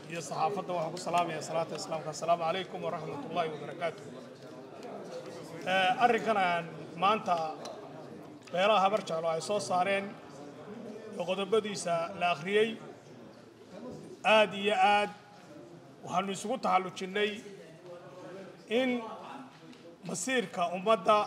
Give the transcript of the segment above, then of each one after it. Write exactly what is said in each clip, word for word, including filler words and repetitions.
يا صحافة وحق السلام يا صلاة السلام السلام عليكم ورحمة الله وبركاته. أركنا ما أنت بيلا هبرج على أساس صارين وقد بديسا الآخرية آدي يا آد وهنسقط على الشني إن مصير كأمدا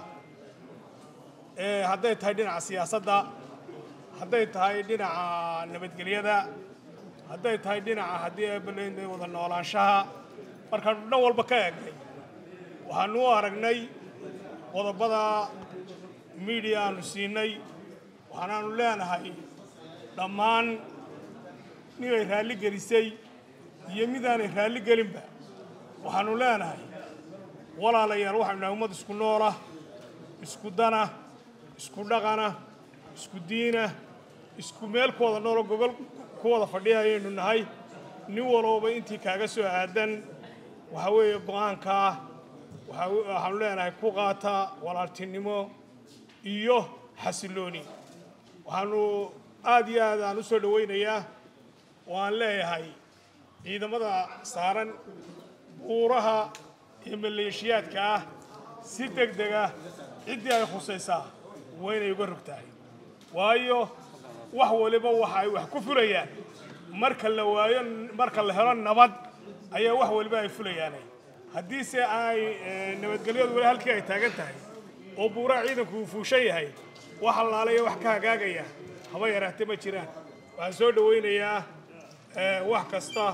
هذا يتهدين على السياسة هذا يتهدين على النبتجرية هذا يتهدين على هذه بلين وذن ولانشها مركان نوال بكاء وهنو أرجني وضبط ميديا نسيني وهنا نلنا هاي لمان نيجي رالي جريسي يميدان رالي جريمبا وهنا نلنا هاي ولا لا يروح من أمد سكنورة سكودانا سكودانا سكودينا سكوميل كودا نورو قبل كودا فديها إنه هاي نيورو بنتي كاغسو عدن وهوي قانكا وهنلنا هاي كوغاتا ولا تنمو iyo xasilooni waxaanu aad iyo aad aan u soo dhaweynayaa waan leeyahay ciidamada saaran buuraha iyo maleeshiyaadka ah si degdeg ah cidii ay khusaysaa weynay uga rogtahay waayo wax waliba waxa ay wax ku fulayaan marka la waayo marka la helo nabad ayaa wax waliba ay fulayaan haddii se ay nabadgelyadu wali halkii ay taagan tahay oo buura ciidanku fuushay yahay waxa laalay wax ka hagaagaya haba yaraatay ma jiraan waxaan soo dhaweynayaa ee wax kasta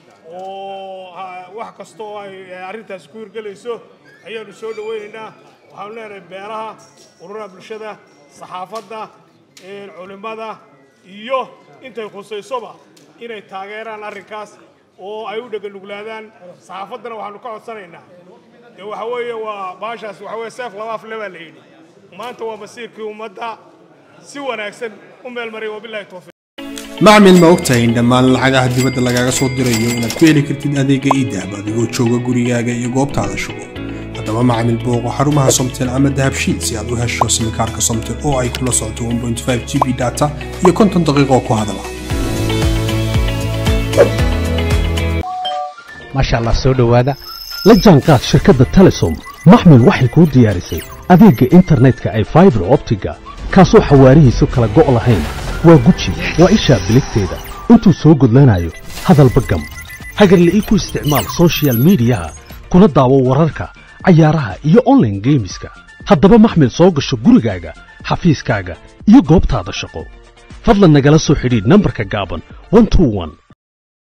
oo wax kasta oo ay arintaas ku hirgelayso ayaanu soo dhaweynaynaa waxaan leenahay beeraha ururada bulshada saxaafadda ee culimada iyo intay khusaysoba inay taageeraan arrinkaas oo ay u dhagan nuglaadaan saxaafaddana waxaanu ka codsanaynaa وحوي وباشاس وحوي سيف لواف لبالين ما أنت ومسيرك ومدة سوى ناكسن أم المري وبالله توفيق. معمل ما وقتين لما الحاجة هدي بدل لقاك صوت دريو إنك كويلي كرتين أديك إيده بعديكو تشوغا قرياغا يقوبت على الشغل هذا ما معمل بوغ وحرمها صمتين عمد دهب شيت سيادو هاشو سمكارك صمتين أو أي كل صوتو واحد فاصلة خمسة جي بي داتا يكون تنتغيقوكو هذا ما شاء الله سودو هذا la jaanqaad shirkadda Telesom maxmil waxay ku diyaarisay adeegga internetka ay fiber optiga kaasoo xawaarihiisu kala go' lahayn waa guji waa isha biligteeda intuu soo gudlanayo hadalba gam hagarle ku isticmaal social media kuna daawo wararka ciyaaraha iyo online gameska haddaba maxmil soo gasho gurigaaga xafiiskaaga iyo goobtaada shaqo fadlan nagala soo xidhiidh nambarka gaaban one two one